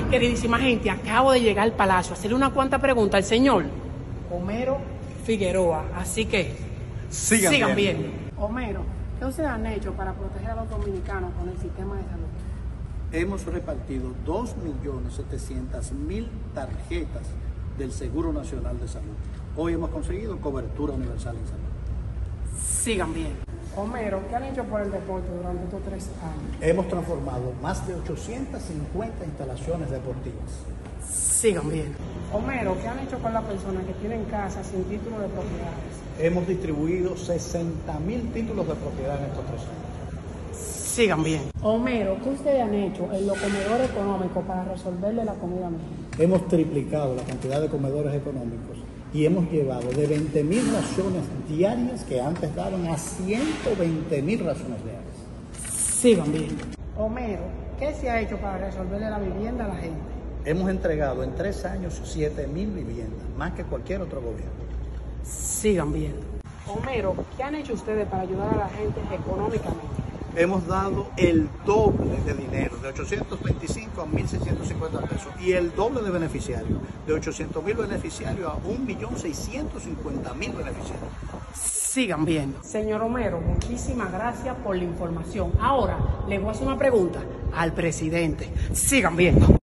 queridísima gente, acabo de llegar al palacio a hacerle una cuanta pregunta al señor Homero Figueroa. Así que sigan bien. Homero, ¿qué ustedes han hecho para proteger a los dominicanos con el sistema de salud? Hemos repartido 2.700.000 tarjetas del Seguro Nacional de Salud. Hoy hemos conseguido cobertura universal en salud. Sigan bien. Homero, ¿qué han hecho por el deporte durante estos 3 años? Hemos transformado más de 850 instalaciones deportivas. Sigan bien. Homero, ¿qué han hecho con las personas que tienen casas sin título de propiedades? Hemos distribuido 60.000 títulos de propiedad en estos 3 años. Sigan bien. Homero, ¿qué ustedes han hecho en los comedores económicos para resolverle la comida a mi gente? Hemos triplicado la cantidad de comedores económicos y hemos llevado de 20.000 raciones diarias que antes daban a 120.000 raciones diarias. Sigan bien. Homero, ¿qué se ha hecho para resolverle la vivienda a la gente? Hemos entregado en 3 años 7.000 viviendas, más que cualquier otro gobierno. Sigan bien. Homero, ¿qué han hecho ustedes para ayudar a la gente económicamente? Hemos dado el doble de dinero, de 825 a 1.650 pesos, y el doble de beneficiarios, de 800.000 beneficiarios a 1.650.000 beneficiarios. Sigan bien. Señor Homero, muchísimas gracias por la información. Ahora le voy a hacer una pregunta al presidente. Sigan bien.